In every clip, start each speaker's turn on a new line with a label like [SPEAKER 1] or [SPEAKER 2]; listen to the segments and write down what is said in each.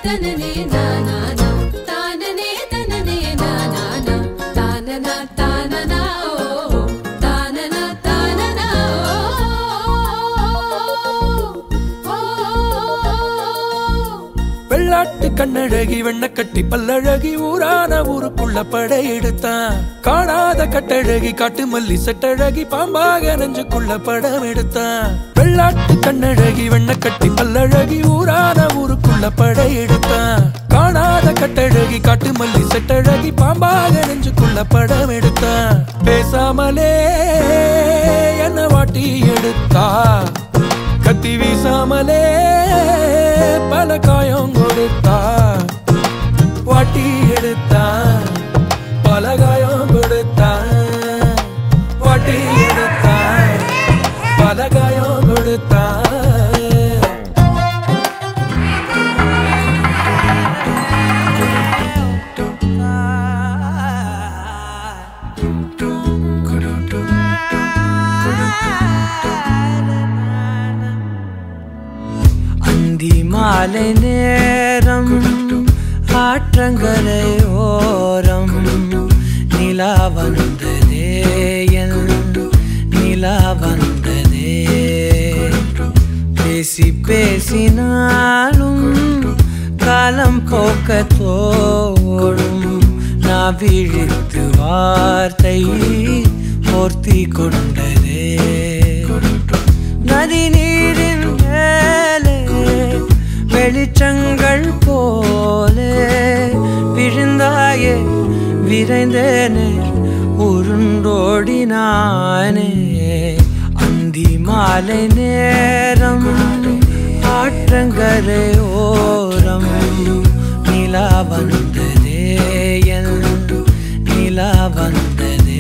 [SPEAKER 1] தனனே நானா தானனே தனனே நானா தானனா தானனா ஓ தானனா தானனா ஓ
[SPEAKER 2] வெள்ளாட்டு கண்ணழகி வெண்ண கட்டி பல்லழகி ஊரான ஊருக்குள்ள படையெடுத்தான் காணாத கட்டழகி காட்டு மல்லி செட்டழகி பாம்பாக நெஞ்சுக்குள்ள படம் எடுத்தான் வெள்ளாட்டு கண்ணழகி வெண்ண கட்டி பல்லழகி ஊரான ஊருக்குள்ள படையெடுத்தான் காணாத கட்டழகி காட்டு மல்லி செட்டழகி பாம்பாக நெஞ்சுக்குள்ள படம் எடுத்தான் பேசாமலே என்ன வாட்டி எடுத்தா கத்தி வீசாமலே பல காயம் கொடுத்தா வாட்டி எடுத்தா பல காயம் கொடுத்தா வாட்டி எடுத்தா பல காயம் கொடுத்தா
[SPEAKER 3] மாலை நேரம் ஆற்றங்கரை ஓரம் நிலா வந்ததே என் நிலா வந்ததே பேசி பேசினாலும் காலம் போக்க தோடும் நான் விழித்து வார்த்தை போர்த்தி கொண்டதே நதி நீரின் மேலே வெளிச்சங்கள் போலே விழுந்தாயே விரைந்தேனே உருண்டோடினானே அந்தி மாலை நேரம் ஆற்றங்கரை ஓரம் நிலா வந்ததே என் நிலா வந்ததே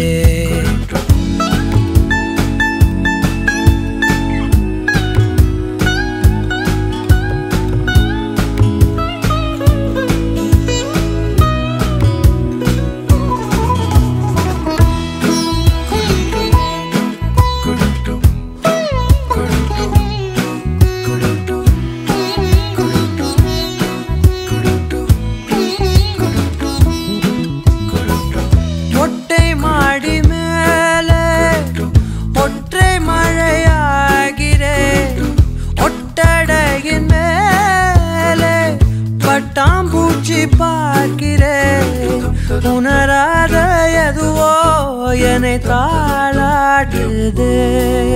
[SPEAKER 3] உணராத எதுவோ என்னை தாளாடுதே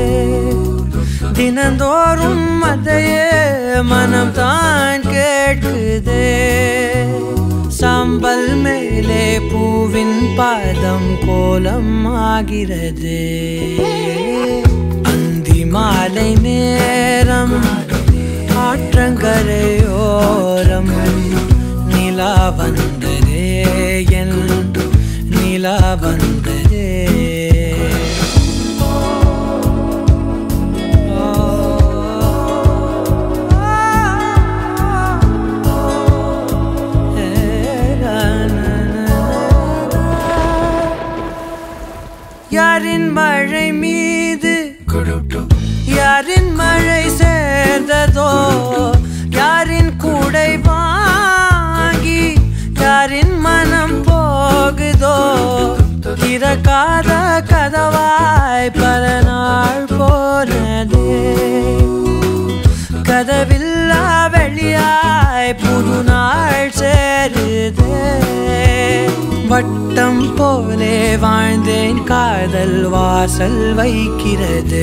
[SPEAKER 3] தினந்தோறும் அதையே மனம் தான் கேட்குதே சாம்பல் மேலே பூவின் பாதம் கோலம் ஆகிறது அந்தி மாலை நேரம் ஆற்றங்கரையோரம் நிலா வந்ததே என் நிலா வந்ததே யாரின் மழை மீது யாரின் மழை சேர்ந்ததோ யாரின் கூடை வாங்கி யாரின் மனம் போகுதோ திறக்காத கதவாய் பல நாள் போனதே கதவில்லா வெளியாய் புது நாள் சேருதே வட்டம் போலே வாழ்ந்தேன் காதல் வாசல் வைக்கிறது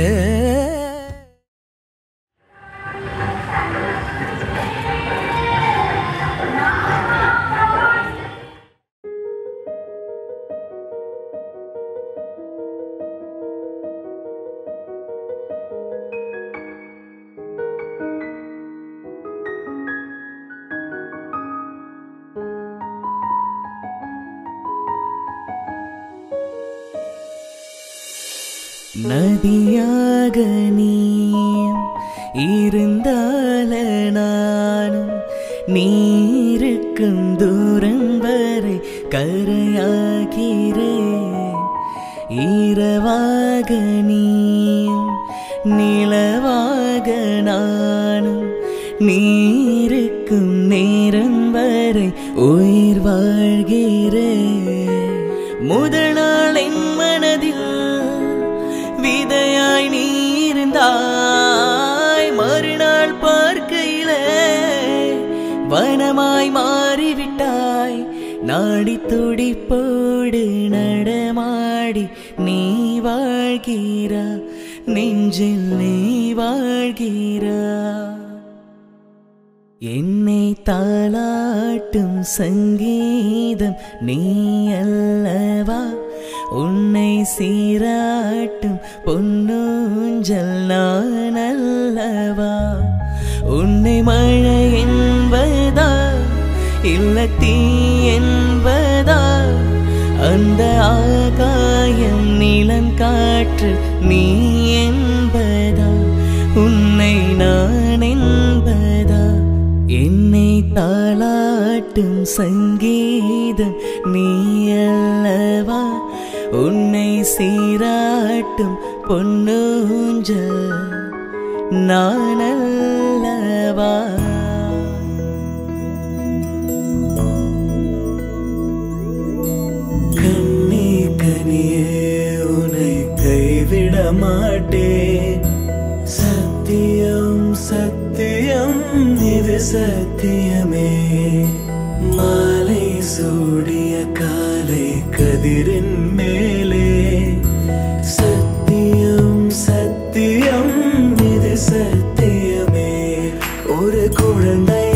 [SPEAKER 4] நதியாக நீயும் இருந்தால நானும் நீருக்கும் தூரம் வரை கரையாகிறேன் இரவாக நீயும் நிலவாக நானும் நீருக்கும் நேரம் வரை உயிர் வாழ்கிறேன். முதல் நாள் என் மனதில் விதையாய் நீ இருந்தாய். மறுநாள் பார்க்கையிலே வனமாய் மாறிவிட்டாய். நாடி துடிப்போடு நடமாடி நீ வாழ்கிறா, நெஞ்சில் நீ வாழ்கிறா. என்னை தாளாட்டும் சங்கீதம் நீ அல்லவா, உன்னை சீராட்டும் பொன்னூஞ்சல் நான் அல்லவா. உன்னை மழை என்பதா இல்ல தீ என்பதா, அந்த ஆகாயம் நிலம் காற்று நீ என்பதா, உன்னை நான் என்பதா. என்னை தாளாட்டும் சங்கீதம் நீ அல்லவா, உன்னை சீராட்டும் பொன்னூஞ்சல் நான் அல்லவா.
[SPEAKER 3] கண்ணே கனியே உன்னை கைவிட மாட்டேன். சத்தியம் சத்தியம் இது சத்தியமே. மாலை சூடிய காலை கதிரின் மேலே. சத்தியம் சத்தியம் இது சத்தியமே. ஒரு குழந்தை